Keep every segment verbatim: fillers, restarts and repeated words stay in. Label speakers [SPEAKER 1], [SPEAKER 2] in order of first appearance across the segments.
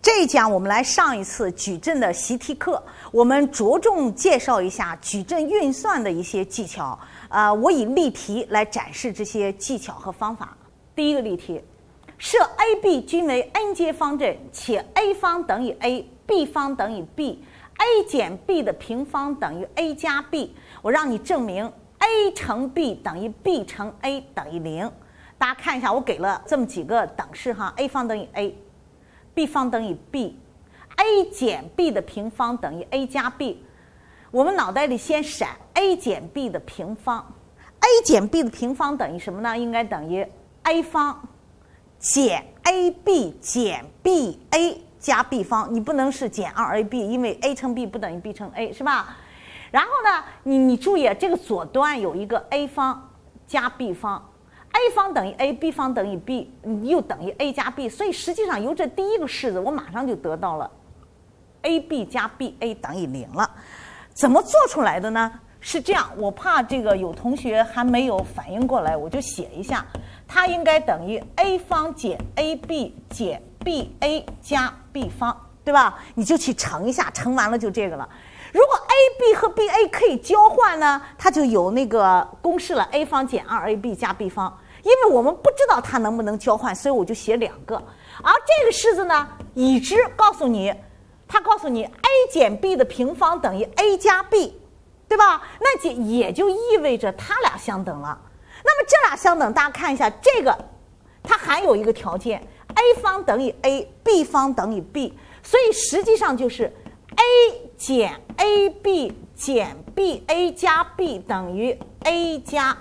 [SPEAKER 1] 这一讲我们来上一次矩阵的习题课，我们着重介绍一下矩阵运算的一些技巧。呃，我以例题来展示这些技巧和方法。第一个例题，设 A、B 均为 n 阶方阵，且 a 方等于 a，b 方等于 b，a 减 b 的平方等于 a 加 b。我让你证明 a 乘 b 等于 b 乘 a 等于零。大家看一下，我给了这么几个等式哈 ，a 方等于 a。b 方等于 b，a 减 b 的平方等于 a 加 b。我们脑袋里先闪 a 减 b 的平方 ，a 减 b 的平方等于什么呢？应该等于 a 方减 ab 减 ba 加 b 方。你不能是减 二 a b， 因为 a 乘 b 不等于 b 乘 a， 是吧？然后呢，你你注意这个左端有一个 a 方加 b 方。a 方等于 a，b 方等于 b， 又等于 a 加 b， 所以实际上由这第一个式子，我马上就得到了 ab 加 ba 等于零了。怎么做出来的呢？是这样，我怕这个有同学还没有反应过来，我就写一下，它应该等于 a 方减 ab 减 ba 加 b 方，对吧？你就去乘一下，乘完了就这个了。如果 a、b 和 ba 可以交换呢，它就有那个公式了 ，a 方减 二 a b 加 b 方。因为我们不知道它能不能交换，所以我就写两个。而这个式子呢，已知告诉你，它告诉你 a 减 b 的平方等于 a 加 b， 对吧？那就也就意味着它俩相等了。那么这俩相等，大家看一下，这个它还有一个条件 ，a 方等于 a，b 方等于 b， 所以实际上就是 a 减 ab 减 ba 加 b 等于 a 加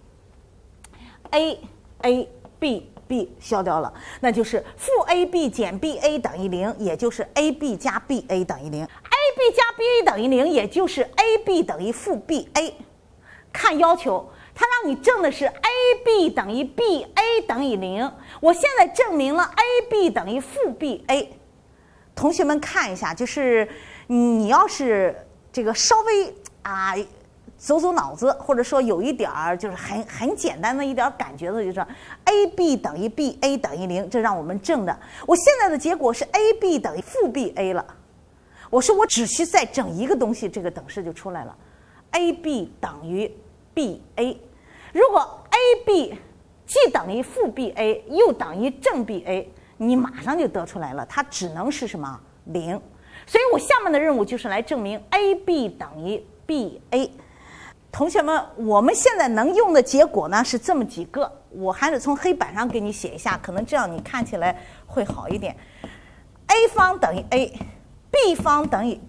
[SPEAKER 1] b。a a b b 消掉了，那就是负 ab 减 ba 等于零，也就是 ab 加 ba 等于零。ab 加 ba 等于零，也就是 ab 等于负 ba。看要求，它让你证的是 ab 等于 ba 等于零。我现在证明了 ab 等于负 ba。同学们看一下，就是你要是这个稍微啊。走走脑子，或者说有一点儿就是很很简单的一点感觉的，就是 ab 等于 ba 等于零，这让我们证的。我现在的结果是 ab 等于负 ba 了。我说我只需再整一个东西，这个等式就出来了 ，ab 等于 ba。如果 ab 既等于负 ba 又等于正 ba， 你马上就得出来了，它只能是什么零。所以我下面的任务就是来证明 ab 等于 ba。同学们，我们现在能用的结果呢是这么几个，我还是从黑板上给你写一下，可能这样你看起来会好一点。a 方等于 a，b 方等于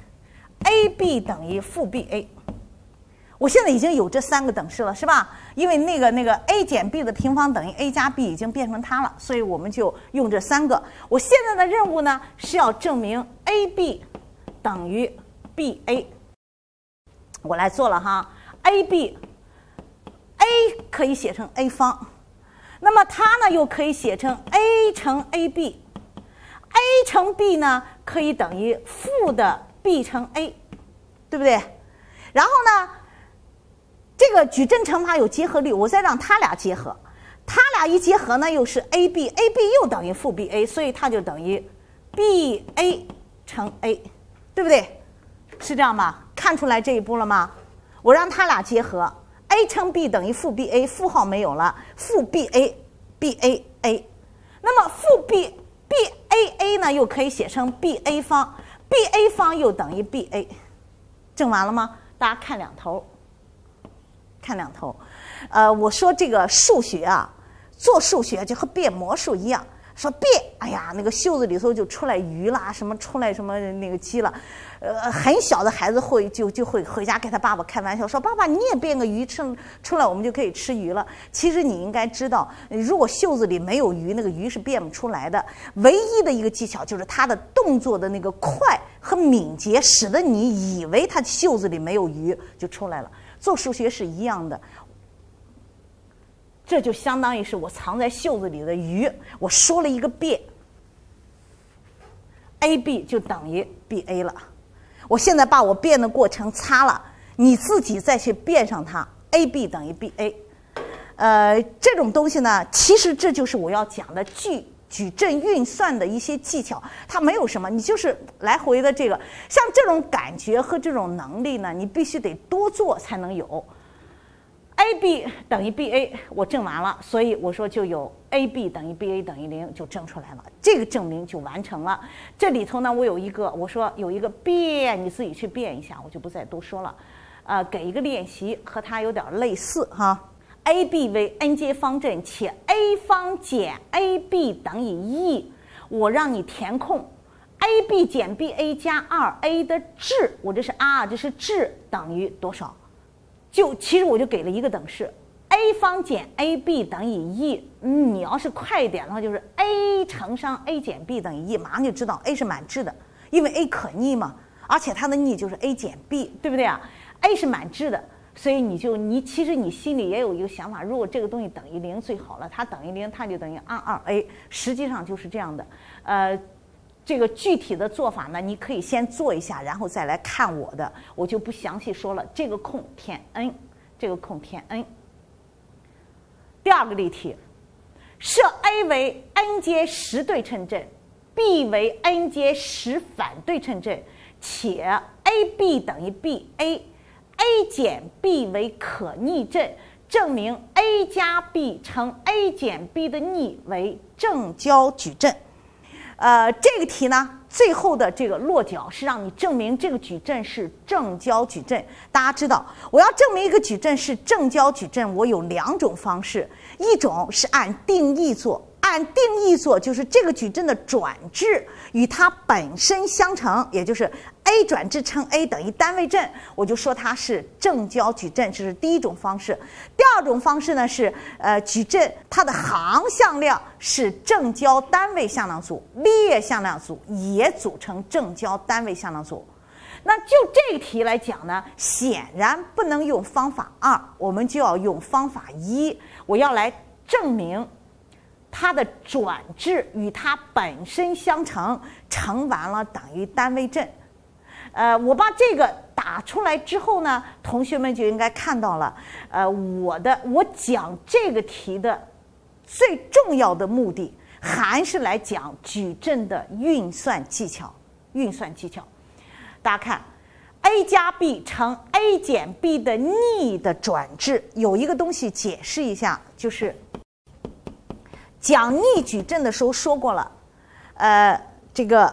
[SPEAKER 1] b，ab 等于负 ba。我现在已经有这三个等式了，是吧？因为那个那个 a 减 b 的平方等于 a 加 b 已经变成它了，所以我们就用这三个。我现在的任务呢是要证明 ab 等于 ba。我来做了哈 ，ab，a 可以写成 a 方，那么它呢又可以写成 a 乘 ab，a 乘 b 呢可以等于负的 b 乘 a， 对不对？然后呢，这个矩阵乘法有结合律，我再让它俩结合，它俩一结合呢又是 ab，ab 又等于负 ba， 所以它就等于 ba 乘 a， 对不对？是这样吧？看出来这一步了吗？我让它俩结合 ，a 乘 b 等于负 ba， 负号没有了，负 ba，ba a。那么负 b ba a 呢，又可以写成 ba 方 ，ba 方又等于 ba。证完了吗？大家看两头，看两头。呃，我说这个数学啊，做数学就和变魔术一样。说变，哎呀，那个袖子里头就出来鱼啦，什么出来什么那个鸡了，呃，很小的孩子会就就会回家跟他爸爸开玩笑说：“爸爸，你也变个鱼出出来，我们就可以吃鱼了。”其实你应该知道，如果袖子里没有鱼，那个鱼是变不出来的。唯一的一个技巧就是他的动作的那个快和敏捷，使得你以为他袖子里没有鱼就出来了。做数学是一样的。这就相当于是我藏在袖子里的鱼，我说了一个变 ，ab 就等于 ba 了。我现在把我变的过程擦了，你自己再去变上它 ，ab 等于 ba。呃，这种东西呢，其实这就是我要讲的矩矩阵运算的一些技巧，它没有什么，你就是来回的这个，像这种感觉和这种能力呢，你必须得多做才能有。A B 等于 B A， 我证完了，所以我说就有 A B 等于 B A 等于零，就证出来了，这个证明就完成了。这里头呢，我有一个，我说有一个变，你自己去变一下，我就不再多说了。呃，给一个练习，和它有点类似哈。A B 为 n 阶方阵，且 a 方减 A B 等于一，我让你填空 A B 减 B A 加 二 A 的质，我这是 r， 这是质等于多少？就其实我就给了一个等式 ，a 方减 A B 等于一。嗯，你要是快一点的话，就是 a 乘上 a 减 b 等于一，马上就知道 a 是满质的，因为 a 可逆嘛，而且它的逆就是 a 减 b， 对不对啊 ？a 是满质的。所以你就你其实你心里也有一个想法，如果这个东西等于零最好了，它等于零，它就等于 二二 a， 实际上就是这样的。呃，这个具体的做法呢，你可以先做一下，然后再来看我的，我就不详细说了。这个空填 n， 这个空填 n。第二个例题，设 a 为 n 阶十对称阵 ，b 为 n 阶十反对称阵，且 a b 等于 b a。A 减 B 为可逆阵，证明 A 加 B 乘 A 减 B 的逆为正交矩阵。呃，这个题呢，最后的这个落脚是让你证明这个矩阵是正交矩阵。大家知道，我要证明一个矩阵是正交矩阵，我有两种方式，一种是按定义做。按定义做，就是这个矩阵的转置与它本身相乘，也就是 a 转置乘 a 等于单位阵，我就说它是正交矩阵，这是第一种方式。第二种方式呢是，呃，矩阵它的行向量是正交单位向量组，列向量组也组成正交单位向量组。那就这个题来讲呢，显然不能用方法二，我们就要用方法一，我要来证明它的转置与它本身相乘，乘完了等于单位阵。呃，我把这个打出来之后呢，同学们就应该看到了。呃，我的我讲这个题的最重要的目的，还是来讲矩阵的运算技巧。运算技巧，大家看 ，a 加 b 乘 a 减 b 的逆的转置，有一个东西解释一下，就是。讲逆矩阵的时候说过了，呃，这个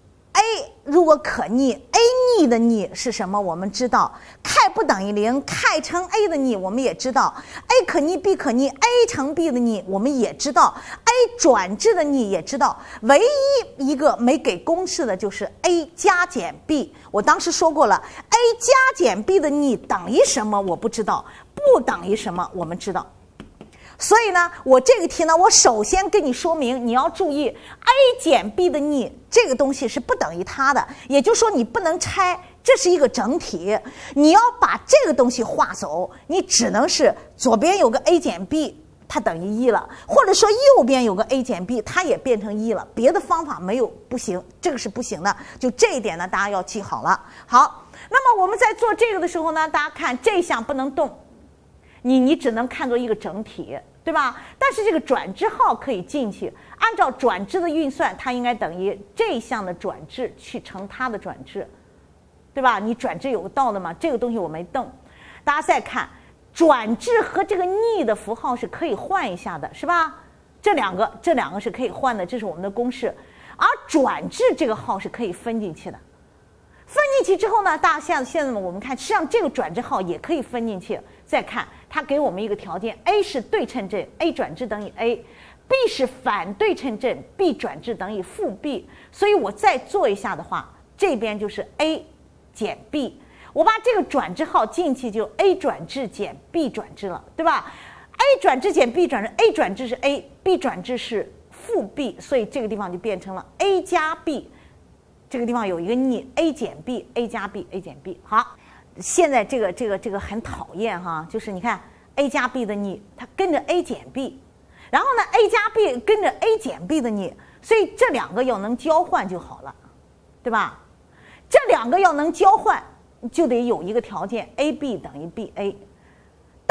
[SPEAKER 1] a 如果可逆 ，a 逆的逆是什么？我们知道 ，k 不等于零 ，k 乘 a 的逆我们也知道 ，a 可逆 b 可逆 ，a 乘 b 的逆我们也知道 ，a 转置的逆也知道，唯一一个没给公式的就是 a 加减 b。我当时说过了 ，a 加减 b 的逆等于什么？我不知道，不等于什么？我们知道。所以呢，我这个题呢，我首先跟你说明，你要注意 a 减 b 的逆这个东西是不等于它的，也就是说你不能拆，这是一个整体，你要把这个东西划走，你只能是左边有个 a 减 b， 它等于一了，或者说右边有个 a 减 b， 它也变成一了，别的方法没有不行，这个是不行的，就这一点呢，大家要记好了。好，那么我们在做这个的时候呢，大家看这项不能动，你你只能看作一个整体。对吧？但是这个转置号可以进去，按照转置的运算，它应该等于这项的转置去乘它的转置，对吧？你转置有道的嘛，这个东西我没动。大家再看，转置和这个逆的符号是可以换一下的，是吧？这两个，这两个是可以换的，这是我们的公式。而转置这个号是可以分进去的。分进去之后呢，大家现在现在我们看，实际上这个转置号也可以分进去。再看，它给我们一个条件 ：A 是对称阵 ，A 转置等于 A；B 是反对称阵 ，B 转置等于负 B。所以我再做一下的话，这边就是 A 减 B。我把这个转置号进去，就 A 转置减 B 转置了，对吧 ？A 转置减 B 转置 ，A 转置是 A，B 转置是负 B， 所以这个地方就变成了 A 加 B。这个地方有一个逆 a 减 b，a 加 b，a 减 b。好，现在这个这个这个很讨厌哈，就是你看 a 加 b 的逆，它跟着 a 减 b， 然后呢 a 加 b 跟着 a 减 b 的逆，所以这两个要能交换就好了，对吧？这两个要能交换，就得有一个条件 ab 等于 ba。当 ab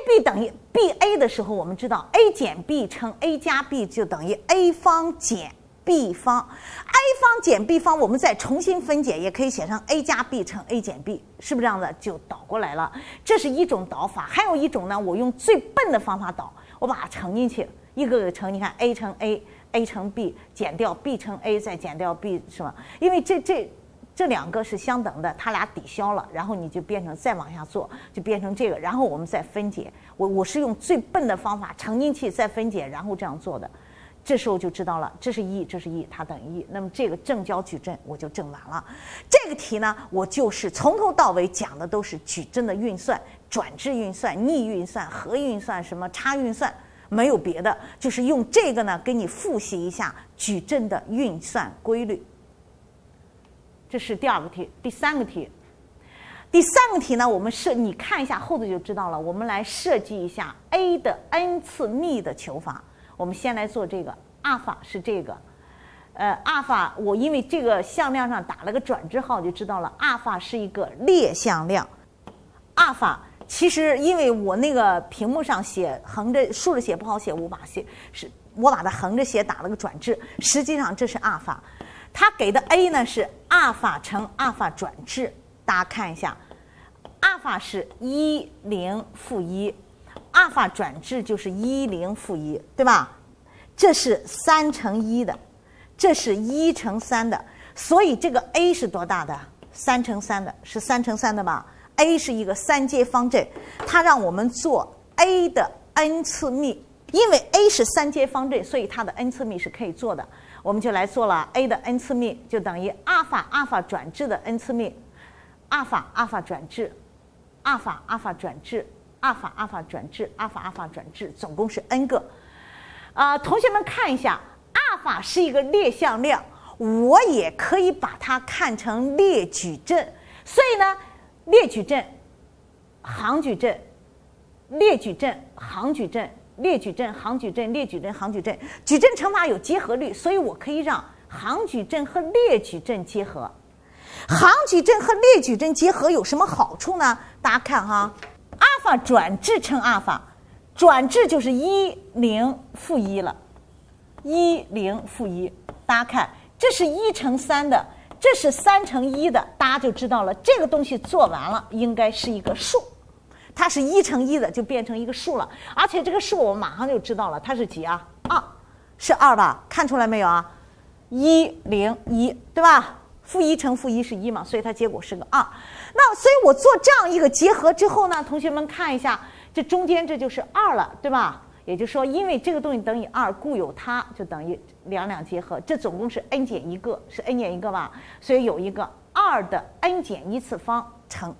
[SPEAKER 1] b 等于 b a 的时候，我们知道 a 减 b 乘 a 加 b 就等于 a 方减 b 方 ，a 方减 b 方，我们再重新分解，也可以写成 a 加 b 乘 a 减 b， 是不是这样的？就导过来了。这是一种导法，还有一种呢，我用最笨的方法导，我把它乘进去，一个个乘，你看 a 乘 a。A 乘 b 减掉 b 乘 a 再减掉 b 是吧？因为这这这两个是相等的，它俩抵消了，然后你就变成再往下做，就变成这个，然后我们再分解。我我是用最笨的方法乘进去再分解，然后这样做的。这时候就知道了，这是一，这是一，它等于一。那么这个正交矩阵我就证完了。这个题呢，我就是从头到尾讲的都是矩阵的运算、转置运算、逆运算、和运算、什么差运算。没有别的，就是用这个呢给你复习一下矩阵的运算规律。这是第二个题。第三个题，第三个题呢，我们设你看一下后头就知道了。我们来设计一下 a 的 n 次幂的求法。我们先来做这个，阿尔法是这个，呃，阿尔法我因为这个向量上打了个转置号就知道了，阿尔法是一个列向量，阿尔法。其实因为我那个屏幕上写横着竖着写不好写，我把写是我把它横着写打了个转置，实际上这是阿尔法，它给的 a 呢是阿尔法乘阿尔法转置，大家看一下，阿尔法是一零负一，阿尔法转置就是一零负一，对吧？这是三乘一的，这是一乘三的，所以这个 a 是多大的？三乘三的，是三乘三的吧？A 是一个三阶方阵，它让我们做 a 的 n 次幂，因为 a 是三阶方阵，所以它的 n 次幂是可以做的。我们就来做了 a 的 n 次幂，就等于阿尔法阿尔法转置的 n 次幂，阿尔法阿尔法转置，阿尔法阿尔法转置，阿尔法阿尔法转置，阿尔法阿尔法转置，总共是 n 个。啊、呃，同学们看一下，阿尔法是一个列向量，我也可以把它看成列矩阵，所以呢。列矩阵、行矩阵、列矩阵、行矩阵、列矩阵、行矩阵、列矩阵、行矩阵。矩阵乘法有结合律，所以我可以让行矩阵和列矩阵结合。行矩阵和列矩阵结合有什么好处呢？大家看哈，阿尔法转置乘阿尔法，转置就是一零负一了，一零负一。大家看，这是一乘三的。这是三乘一的，大家就知道了。这个东西做完了，应该是一个数，它是一乘一的，就变成一个数了。而且这个数我们马上就知道了，它是几啊？二，是二吧？看出来没有啊？一零一，对吧？负一乘负一是一嘛，所以它结果是个二。那所以我做这样一个结合之后呢，同学们看一下，这中间这就是二了，对吧？也就是说，因为这个东西等于二，故有它就等于两两结合，这总共是 n 减一个，是 n 减一个吧？所以有一个二的 n 减一次方乘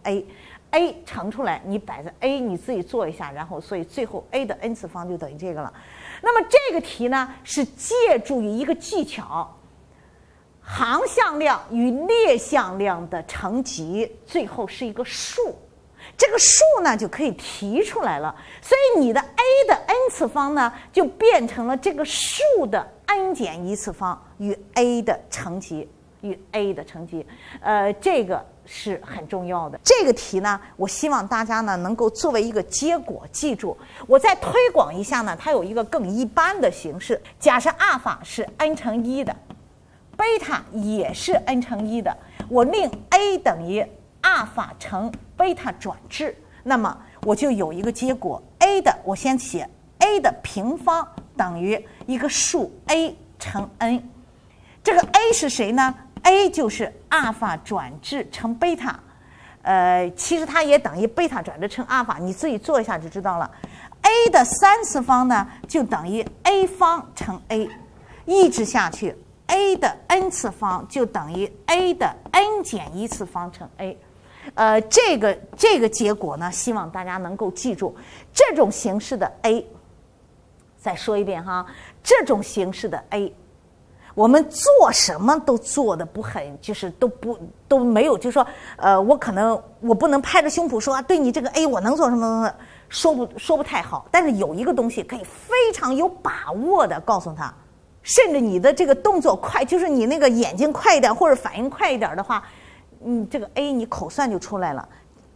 [SPEAKER 1] a，a 乘出来，你摆在 a， 你自己做一下，然后所以最后 a 的 n 次方就等于这个了。那么这个题呢，是借助于一个技巧，行向量与列向量的乘积，最后是一个数。这个数呢就可以提出来了，所以你的 a 的 n 次方呢就变成了这个数的 n 减一次方与 a 的乘积，与 a 的乘积，呃，这个是很重要的。这个题呢，我希望大家呢能够作为一个结果记住。我再推广一下呢，它有一个更一般的形式。假设阿尔法是 n 乘一的，贝塔也是 n 乘一的，我令 a 等于阿尔法乘贝塔转置，那么我就有一个结果 a 的，我先写 a 的平方等于一个数 a 乘 n。这个 a 是谁呢？ a 就是阿尔法转置乘贝塔，呃，其实它也等于贝塔转置乘阿尔法，你自己做一下就知道了。a 的三次方呢，就等于 a 方乘 a， 一直下去 a 的 n 次方就等于 a 的 n 减一次方乘 a。呃，这个这个结果呢，希望大家能够记住，这种形式的 a， 再说一遍哈，这种形式的 a， 我们做什么都做的不很，就是都不都没有，就是说，呃，我可能我不能拍着胸脯说，啊，对你这个 a 我能做什么什么，说不说不太好，但是有一个东西可以非常有把握的告诉他，甚至你的这个动作快，就是你那个眼睛快一点或者反应快一点的话。你这个 a 你口算就出来了，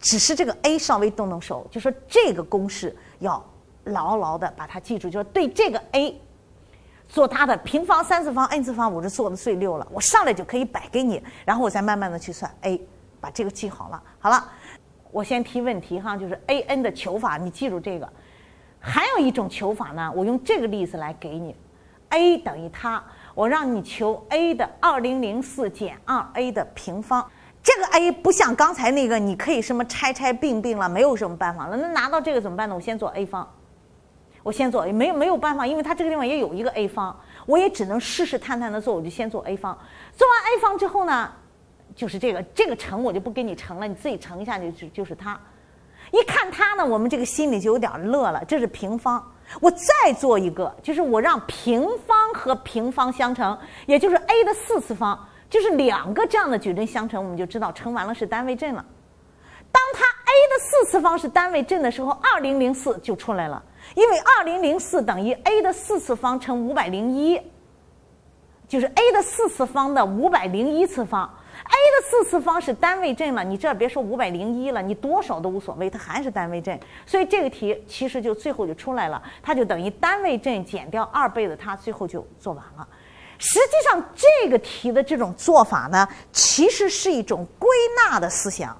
[SPEAKER 1] 只是这个 a 稍微动动手，就说这个公式要牢牢的把它记住，就是对这个 a 做它的平方、三次方、n 次方，我是做的最溜了，我上来就可以摆给你，然后我再慢慢的去算 a， 把这个记好了。好了，我先提问题哈，就是 a n 的求法，你记住这个。还有一种求法呢，我用这个例子来给你 a 等于它，我让你求 a 的二零零四减 二 a 的平方。这个 a 不像刚才那个你可以什么拆拆并并了，没有什么办法了。那拿到这个怎么办呢？我先做 a 方，我先做，没有没有办法，因为它这个地方也有一个 a 方，我也只能试试探探的做，我就先做 a 方。做完 a 方之后呢，就是这个这个乘我就不给你乘了，你自己乘一下就是就是它。一看它呢，我们这个心里就有点乐了，这是平方。我再做一个，就是我让平方和平方相乘，也就是 a 的四次方，就是两个这样的矩阵相乘，我们就知道乘完了是单位阵了。当它 a 的四次方是单位阵的时候，二零零四就出来了，因为二零零四等于 a 的四次方乘五百零一，就是 a 的四次方的五百零一次方。a 的四次方是单位阵了，你这别说五百零一了，你多少都无所谓，它还是单位阵。所以这个题其实就最后就出来了，它就等于单位阵减掉二倍的它，最后就做完了。实际上这个题的这种做法呢，其实是一种归纳的思想。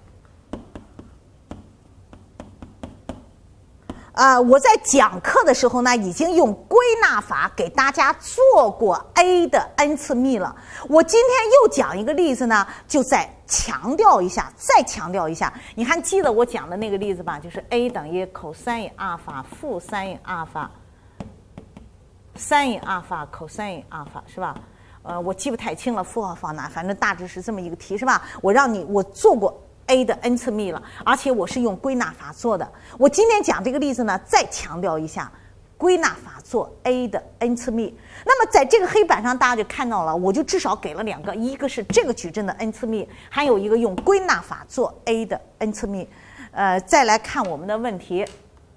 [SPEAKER 1] 呃，我在讲课的时候呢，已经用归纳法给大家做过 a 的 n 次幂了。我今天又讲一个例子呢，就再强调一下，再强调一下。你还记得我讲的那个例子吧？就是 a 等于 cosine 阿尔法负 sin 阿尔法 sin 阿尔法 cosine 阿尔法，是吧？呃，我记不太清了，负号放哪，反正大致是这么一个题，是吧？我让你，我做过a 的 n 次幂了，而且我是用归纳法做的。我今天讲这个例子呢，再强调一下，归纳法做 a 的 n 次幂。那么在这个黑板上大家就看到了，我就至少给了两个，一个是这个矩阵的 n 次幂，还有一个用归纳法做 a 的 n 次幂。呃，再来看我们的问题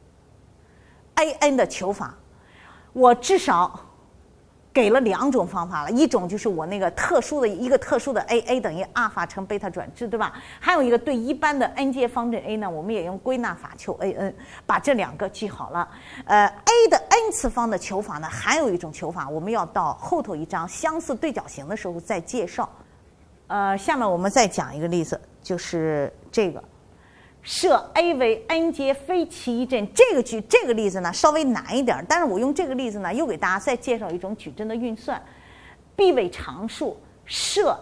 [SPEAKER 1] ，a n 的求法，我至少给了两种方法了，一种就是我那个特殊的一个特殊的 a a 等于阿尔法乘贝塔转置，对吧？还有一个对一般的 n 阶方阵 a 呢，我们也用归纳法求 a n， 把这两个记好了。呃 ，a 的 n 次方的求法呢，还有一种求法，我们要到后头一章相似对角形的时候再介绍。呃，下面我们再讲一个例子，就是这个。设 a 为 n 阶非奇一阵，这个矩这个例子呢稍微难一点，但是我用这个例子呢又给大家再介绍一种矩阵的运算。b 为常数，设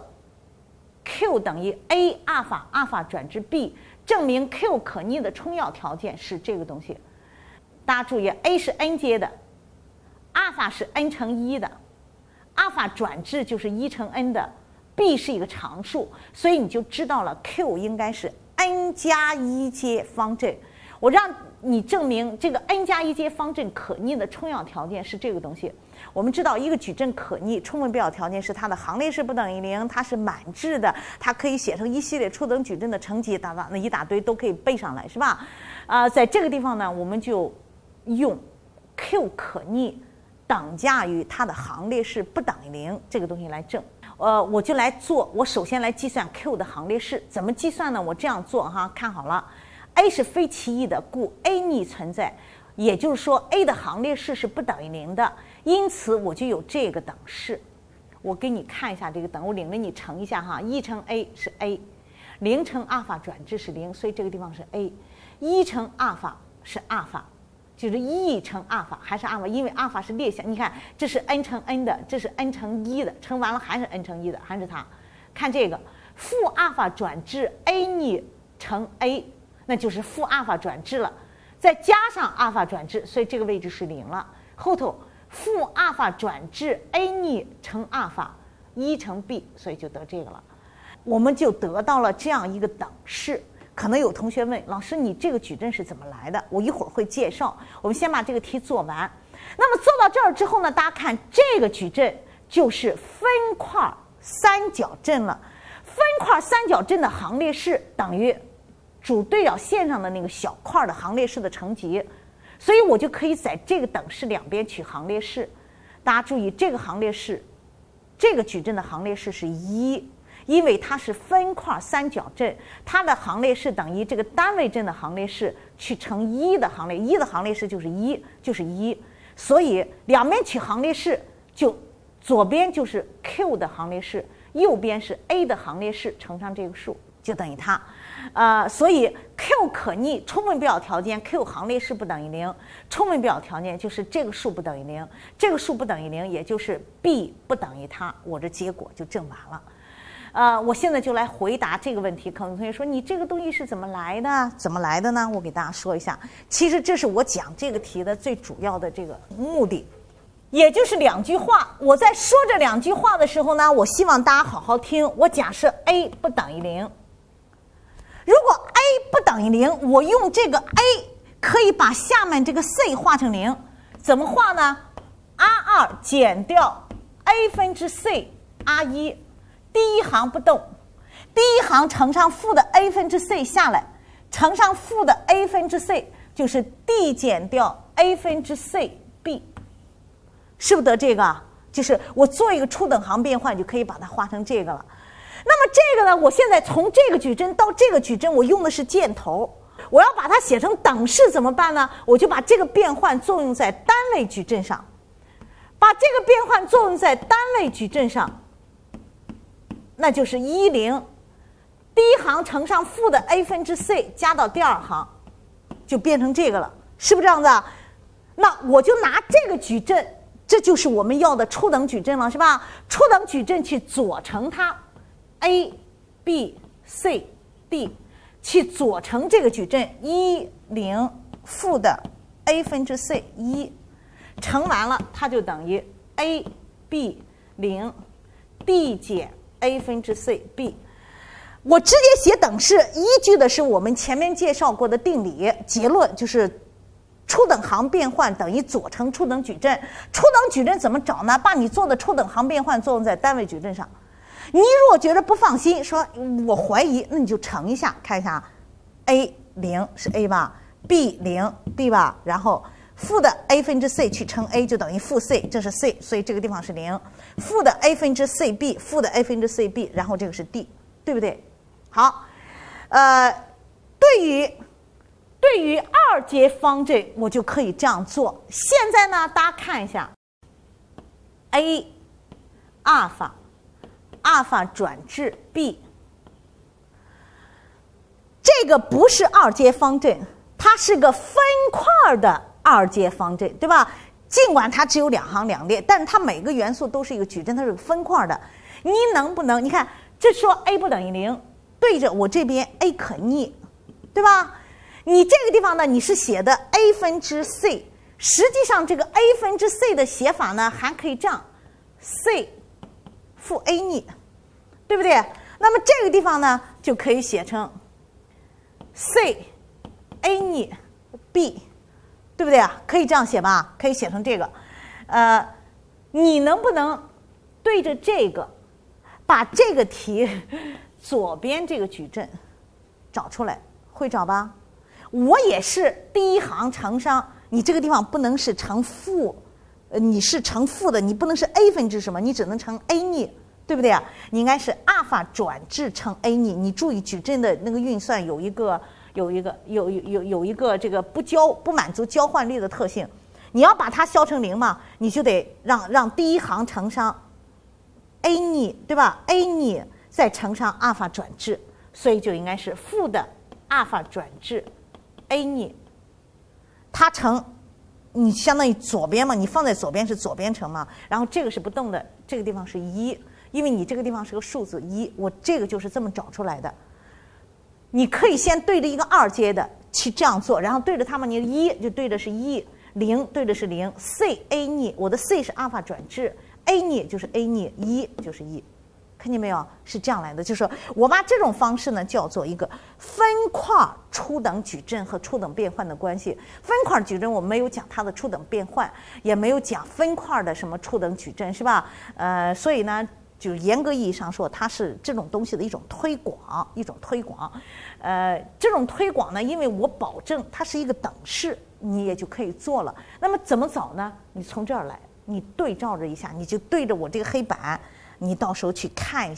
[SPEAKER 1] q 等于 a 阿尔法阿尔法转至 b， 证明 q 可逆的充要条件是这个东西。大家注意 ，a 是 n 阶的，阿尔法是 n 乘一的，阿尔法转至就是一乘 n 的 ，b 是一个常数，所以你就知道了 q 应该是n 加一阶方阵。我让你证明这个 n 加一阶方阵可逆的充要条件是这个东西。我们知道一个矩阵可逆，充分必要条件是它的行列式不等于零，它是满质的，它可以写成一系列初等矩阵的乘积，等等，那一大堆都可以背上来，是吧？啊、呃，在这个地方呢，我们就用 q 可逆等价于它的行列式不等于零这个东西来证。呃，我就来做，我首先来计算 q 的行列式，怎么计算呢？我这样做哈，看好了 ，a 是非奇异的，故 a 逆存在，也就是说 a 的行列式是不等于零的，因此我就有这个等式。我给你看一下这个等，我领着你乘一下哈，一乘 a 是 a， 零乘阿尔法转至是零，所以这个地方是 a， 一乘阿尔法是阿尔法。就是一乘阿尔法还是阿尔法，因为阿尔法是列项。你看，这是 n 乘 n 的，这是 n 乘一的，乘完了还是 n 乘一的，还是它。看这个，负阿尔法转至 a 逆乘 a， 那就是负阿尔法转至了，再加上阿尔法转至，所以这个位置是零了。后头负阿尔法转至 a 逆乘阿尔法一乘 b， 所以就得这个了。我们就得到了这样一个等式。可能有同学问老师，你这个矩阵是怎么来的？我一会儿会介绍。我们先把这个题做完。那么做到这儿之后呢，大家看这个矩阵就是分块三角阵了。分块三角阵的行列式等于主对角线上的那个小块的行列式的乘积，所以我就可以在这个等式两边取行列式。大家注意，这个行列式，这个矩阵的行列式是一。 因为它是分块三角阵，它的行列式等于这个单位阵的行列式去乘一的行列，一的行列式就是一，就是一，所以两边取行列式，就左边就是 Q 的行列式，右边是 A 的行列式乘上这个数，就等于它。呃，所以 Q 可逆充分必要条件 Q 行列式不等于零，充分必要条件就是这个数不等于零，这个数不等于零，也就是 B 不等于它，我这结果就证完了。呃，我现在就来回答这个问题。可能同学说你这个东西是怎么来的？怎么来的呢？我给大家说一下，其实这是我讲这个题的最主要的这个目的，也就是两句话。我在说这两句话的时候呢，我希望大家好好听。我假设 A 不等于零。如果 A 不等于零，我用这个 A 可以把下面这个 C 画成零，怎么画呢 ？R 二减掉 A 分之 C R 一，第一行不动，第一行乘上负的 A 分之 C 下来，乘上负的 A 分之 C 就是 D 减掉 A 分之 C B， 是不是得这个？就是我做一个初等行变换就可以把它画成这个了。那么这个呢，我现在从这个矩阵到这个矩阵，我用的是箭头，我要把它写成等式怎么办呢？我就把这个变换作用在单位矩阵上，把这个变换作用在单位矩阵上，那就是一零，第一行乘上负的 A 分之 C 加到第二行，就变成这个了，是不是这样子啊？那我就拿这个矩阵，这就是我们要的初等矩阵了，是吧？初等矩阵去左乘它。A B C D 去左乘这个矩阵一零负的 A 分之 C 一，乘完了它就等于 A B 零 D 减 A 分之 C B。 我直接写等式，依据的是我们前面介绍过的定理，结论就是初等行变换等于左乘初等矩阵。初等矩阵怎么找呢？把你做的初等行变换作用在单位矩阵上。你如果觉得不放心，说我怀疑，那你就乘一下，看一下 A 零是 A 吧， B 零 B 吧，然后负的 A 分之 C 去乘 A 就等于负 C， 这是 C， 所以这个地方是零，负的 A 分之 C B， 负的 A 分之 C B， 然后这个是 D， 对不对？好，呃，对于对于二阶方阵，我就可以这样做。现在呢，大家看一下 A 阿尔法。阿尔法转至 B， 这个不是二阶方阵，它是个分块的二阶方阵，对吧？尽管它只有两行两列，但是它每个元素都是一个矩阵，它是个分块的。你能不能？你看，这说 A 不等于零，对着我这边 A 可逆，对吧？你这个地方呢，你是写的 A 分之 C， 实际上这个 A 分之 C 的写法呢，还可以这样 C。负 A 逆，对不对？那么这个地方呢，就可以写成 C A 逆 B， 对不对啊？可以这样写吧？可以写成这个。呃，你能不能对着这个，把这个题左边这个矩阵找出来？会找吧？我也是第一行乘上，你这个地方不能是乘负。呃，你是乘负的，你不能是 A 分之什么，你只能乘 A 逆，对不对啊？你应该是阿尔法转至乘 A 逆。你注意矩阵的那个运算有一个有一个有有有有一个这个不交不满足交换律的特性，你要把它消成零嘛，你就得让让第一行乘上 A 逆，对吧 ？A 逆再乘上阿尔法转至，所以就应该是负的阿尔法转至 A 逆，它乘。你相当于左边嘛，你放在左边是左边乘嘛，然后这个是不动的，这个地方是一，因为你这个地方是个数字一，我这个就是这么找出来的。你可以先对着一个二阶的去这样做，然后对着它们，你的一就对着是一，零对着是零 ，C A 逆，我的 C 是阿尔法转至 A 逆就是 A 逆，一就是一。看见没有？是这样来的，就是说我把这种方式呢叫做一个分块初等矩阵和初等变换的关系。分块矩阵我们没有讲它的初等变换，也没有讲分块的什么初等矩阵，是吧？呃，所以呢，就严格意义上说，它是这种东西的一种推广，一种推广。呃，这种推广呢，因为我保证它是一个等式，你也就可以做了。那么怎么找呢？你从这儿来，你对照着一下，你就对着我这个黑板。你到时候去看一下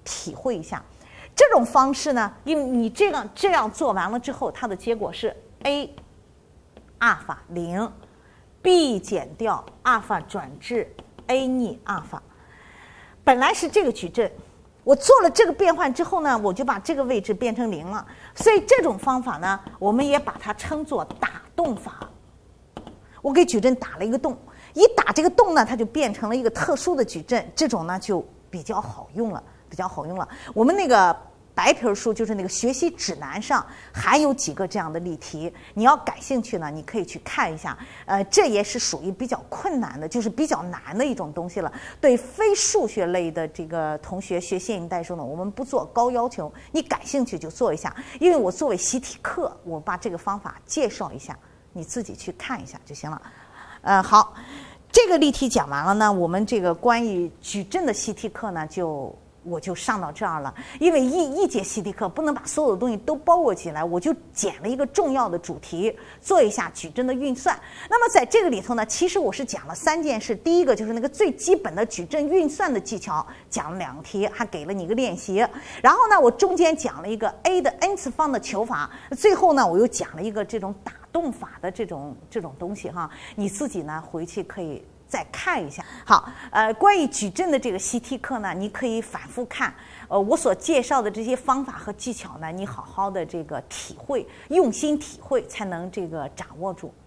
[SPEAKER 1] 体会一下。这种方式呢，因为你这样这样做完了之后，它的结果是 a 阿尔法零 b 减掉阿尔法转至 a 逆阿尔法。本来是这个矩阵，我做了这个变换之后呢，我就把这个位置变成零了。所以这种方法呢，我们也把它称作打洞法。我给矩阵打了一个洞，一打这个洞呢，它就变成了一个特殊的矩阵，这种呢就比较好用了，比较好用了。我们那个白皮书就是那个学习指南上还有几个这样的例题，你要感兴趣呢，你可以去看一下。呃，这也是属于比较困难的，就是比较难的一种东西了。对非数学类的这个同学学线性代数呢，我们不做高要求，你感兴趣就做一下。因为我作为习题课，我把这个方法介绍一下，你自己去看一下就行了。呃，好，这个例题讲完了呢，我们这个关于矩阵的习题课呢就。我就上到这儿了，因为一一节习题课不能把所有的东西都包裹起来，我就捡了一个重要的主题，做一下矩阵的运算。那么在这个里头呢，其实我是讲了三件事。第一个就是那个最基本的矩阵运算的技巧，讲了两题，还给了你一个练习。然后呢，我中间讲了一个 a 的 n 次方的求法，最后呢，我又讲了一个这种打洞法的这种这种东西哈，你自己呢回去可以再看一下。好，呃，关于矩阵的这个习题课呢，你可以反复看。呃，我所介绍的这些方法和技巧呢，你好好的这个体会，用心体会，才能这个掌握住。